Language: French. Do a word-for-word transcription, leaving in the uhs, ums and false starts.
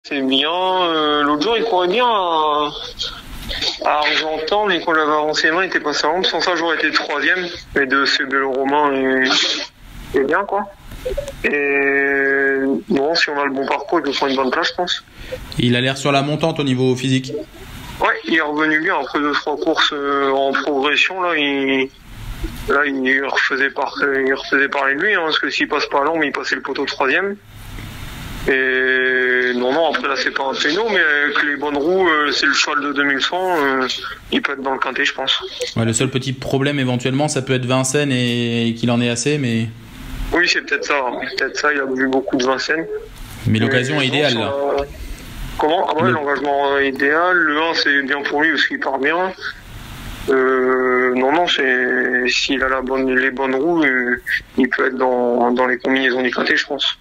C'est bien. Euh, L'autre jour, il courait bien à, à Argentan, mais quand l'avait avancé main, il était passé à Londres. Sans ça, j'aurais été troisième. Mais de ce Bello Romain est, est bien, quoi. Et bon, si on a le bon parcours, il peut prendre une bonne place, je pense. Il a l'air sur la montante au niveau physique. Ouais, il est revenu bien après deux trois courses euh, en progression. Là, il, là, il refaisait, par, il refaisait parler de lui, hein, parce que s'il passe pas à Londres, il passait le poteau troisième. Et non, non, après là, c'est pas un péno, mais avec les bonnes roues, euh, c'est le cheval de deux mille cent, euh, il peut être dans le quintet, je pense. Ouais, le seul petit problème éventuellement, ça peut être Vincennes et, et qu'il en ait assez, mais. Oui, c'est peut-être ça. Hein. Peut-être ça, il a vu beaucoup de Vincennes. Mais l'occasion mais est idéale, là. Euh... Comment? Ah ouais, le... l'engagement est idéal. Le un, c'est bien pour lui parce qu'il part bien. Euh, non, non, c'est s'il a la bonne, les bonnes roues, euh, il peut être dans, dans les combinaisons du quintet, je pense.